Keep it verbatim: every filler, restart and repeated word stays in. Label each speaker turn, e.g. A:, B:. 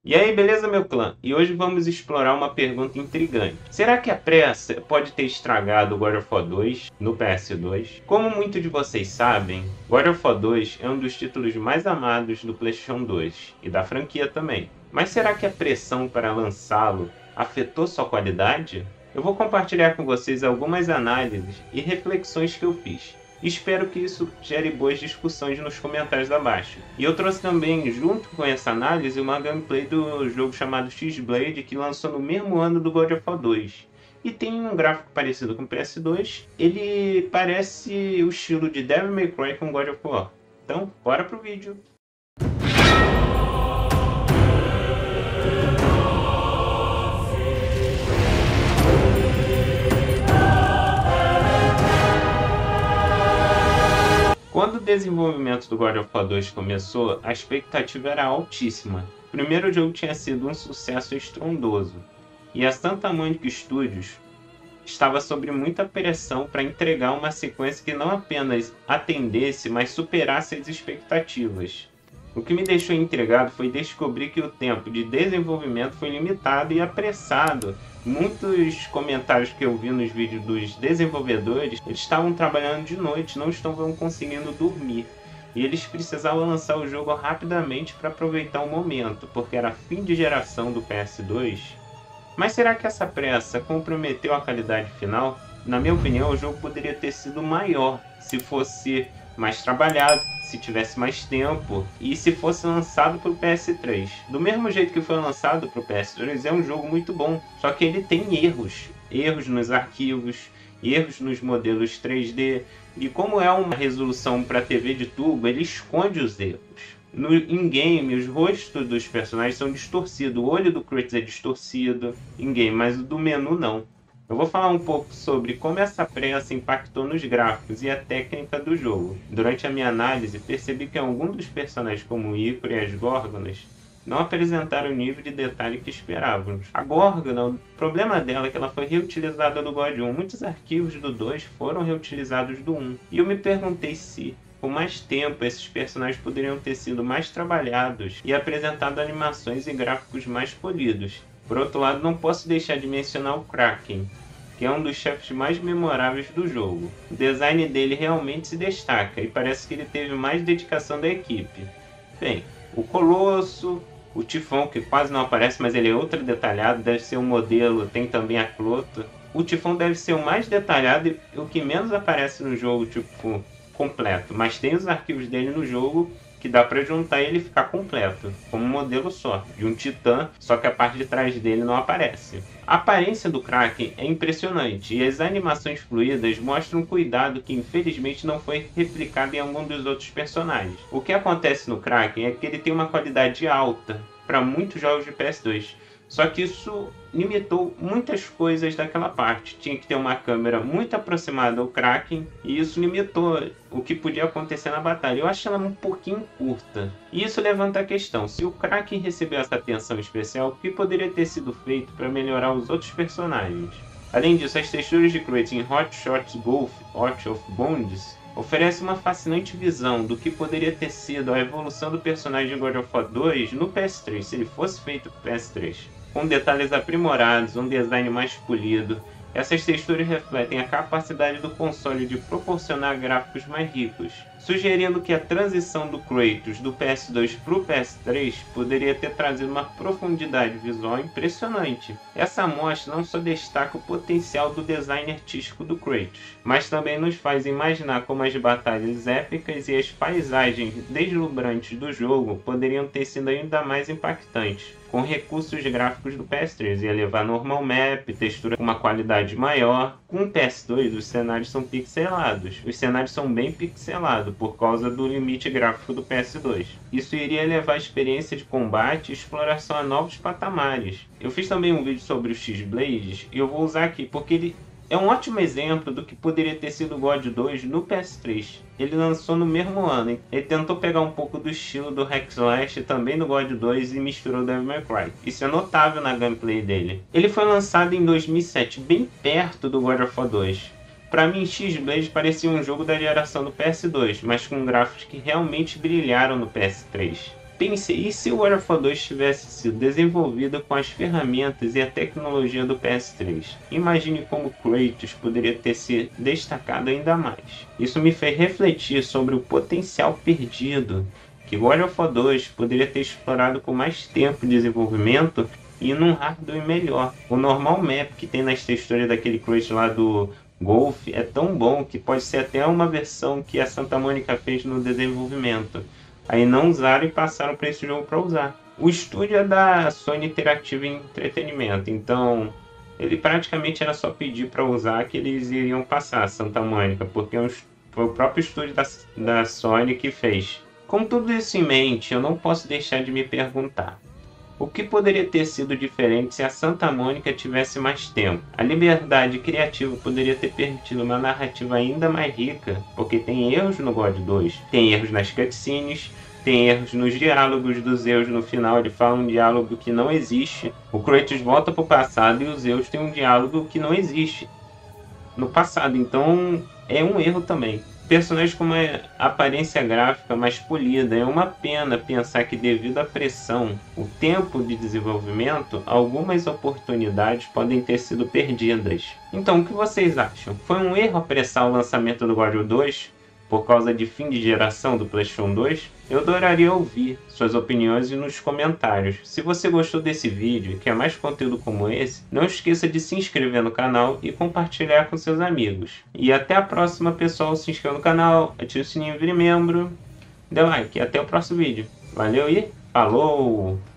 A: E aí, beleza, meu clã? E hoje vamos explorar uma pergunta intrigante. Será que a pressa pode ter estragado o God of War dois no P S dois? Como muitos de vocês sabem, God of War dois é um dos títulos mais amados do PlayStation dois e da franquia também. Mas será que a pressão para lançá-lo afetou sua qualidade? Eu vou compartilhar com vocês algumas análises e reflexões que eu fiz. Espero que isso gere boas discussões nos comentários abaixo. E eu trouxe também, junto com essa análise, uma gameplay do jogo chamado X-Blade, que lançou no mesmo ano do God of War dois. E tem um gráfico parecido com o P S dois, ele parece o estilo de Devil May Cry com God of War. Então, bora pro vídeo! Quando o desenvolvimento do God of War dois começou, a expectativa era altíssima. O primeiro jogo tinha sido um sucesso estrondoso, e a Santa Monica Studios estava sob muita pressão para entregar uma sequência que não apenas atendesse, mas superasse as expectativas. O que me deixou intrigado foi descobrir que o tempo de desenvolvimento foi limitado e apressado. Muitos comentários que eu vi nos vídeos dos desenvolvedores, eles estavam trabalhando de noite, não estavam conseguindo dormir. E eles precisavam lançar o jogo rapidamente para aproveitar o momento, porque era fim de geração do P S dois. Mas será que essa pressa comprometeu a qualidade final? Na minha opinião, o jogo poderia ter sido maior se fosse mais trabalhado, se tivesse mais tempo e se fosse lançado para o P S três. Do mesmo jeito que foi lançado para o P S dois, é um jogo muito bom, só que ele tem erros. Erros nos arquivos, erros nos modelos três D, e como é uma resolução para T V de tubo, ele esconde os erros. No in-game, os rostos dos personagens são distorcidos, o olho do Kratos é distorcido in-game, mas o do menu não. Eu vou falar um pouco sobre como essa pressa impactou nos gráficos e a técnica do jogo. Durante a minha análise, percebi que alguns dos personagens, como o Icaro e as Górgonas, não apresentaram o nível de detalhe que esperávamos. A Górgona, o problema dela é que ela foi reutilizada do God um. Muitos arquivos do dois foram reutilizados do um. E eu me perguntei se, com mais tempo, esses personagens poderiam ter sido mais trabalhados e apresentado animações e gráficos mais polidos. Por outro lado, não posso deixar de mencionar o Kraken, que é um dos chefes mais memoráveis do jogo. O design dele realmente se destaca e parece que ele teve mais dedicação da equipe. Bem, o Colosso, o Tifão, que quase não aparece, mas ele é ultra detalhado, deve ser um modelo, tem também a Cloto. O Tifão deve ser o mais detalhado e o que menos aparece no jogo, tipo, completo, mas tem os arquivos dele no jogo que dá para juntar ele e ficar completo, como um modelo só, de um titã, só que a parte de trás dele não aparece. A aparência do Kraken é impressionante e as animações fluídas mostram um cuidado que infelizmente não foi replicado em algum dos outros personagens. O que acontece no Kraken é que ele tem uma qualidade alta para muitos jogos de P S dois, só que isso limitou muitas coisas daquela parte. Tinha que ter uma câmera muito aproximada ao Kraken e isso limitou o que podia acontecer na batalha. Eu acho ela um pouquinho curta. E isso levanta a questão, se o Kraken recebeu essa atenção especial, o que poderia ter sido feito para melhorar os outros personagens? Além disso, as texturas de Kratos em Hot Shots Golf, Hot of Bonds, oferece uma fascinante visão do que poderia ter sido a evolução do personagem de God of War dois no P S três, se ele fosse feito para o P S três. Com detalhes aprimorados, um design mais polido, essas texturas refletem a capacidade do console de proporcionar gráficos mais ricos, sugerindo que a transição do Kratos do P S dois para o P S três poderia ter trazido uma profundidade visual impressionante. Essa amostra não só destaca o potencial do design artístico do Kratos, mas também nos faz imaginar como as batalhas épicas e as paisagens deslumbrantes do jogo poderiam ter sido ainda mais impactantes. Com recursos gráficos do P S três, ia levar normal map, textura com uma qualidade maior. Com o P S dois, os cenários são pixelados. Os cenários são bem pixelados por causa do limite gráfico do P S dois. Isso iria levar a experiência de combate e exploração a novos patamares. Eu fiz também um vídeo sobre o X-Blade e eu vou usar aqui porque ele é um ótimo exemplo do que poderia ter sido o God dois no P S três. Ele lançou no mesmo ano, hein? Ele tentou pegar um pouco do estilo do Hack Slash também no God dois e misturou Devil May Cry. Isso é notável na gameplay dele. Ele foi lançado em dois mil e sete, bem perto do God of War dois. Para mim, X-Blade parecia um jogo da geração do P S dois, mas com gráficos que realmente brilharam no P S três. Pensei, e se o God of War dois tivesse sido desenvolvido com as ferramentas e a tecnologia do P S três? Imagine como Kratos poderia ter se destacado ainda mais. Isso me fez refletir sobre o potencial perdido que God of War dois poderia ter explorado com mais tempo de desenvolvimento e num hardware melhor. O normal map que tem nas texturas daquele Kratos lá do Golf é tão bom que pode ser até uma versão que a Santa Mônica fez no desenvolvimento. Aí não usaram e passaram para esse jogo para usar. O estúdio é da Sony Interactive Entretenimento, então ele praticamente era só pedir para usar que eles iriam passar Santa Mônica, porque foi o próprio estúdio da, da Sony que fez. Com tudo isso em mente, eu não posso deixar de me perguntar: o que poderia ter sido diferente se a Santa Mônica tivesse mais tempo? A liberdade criativa poderia ter permitido uma narrativa ainda mais rica, porque tem erros no God dois, tem erros nas cutscenes, tem erros nos diálogos do Zeus no final, ele fala um diálogo que não existe. O Kratos volta para o passado e o Zeus tem um diálogo que não existe no passado, então é um erro também. Personagens com uma aparência gráfica mais polida. É uma pena pensar que, devido à pressão, o tempo de desenvolvimento, algumas oportunidades podem ter sido perdidas. Então, o que vocês acham? Foi um erro apressar o lançamento do God dois por causa de fim de geração do PlayStation dois? Eu adoraria ouvir suas opiniões nos comentários. Se você gostou desse vídeo e quer mais conteúdo como esse, não esqueça de se inscrever no canal e compartilhar com seus amigos. E até a próxima, pessoal. Se inscreva no canal, ative o sininho, vire membro, dê like e até o próximo vídeo. Valeu e falou!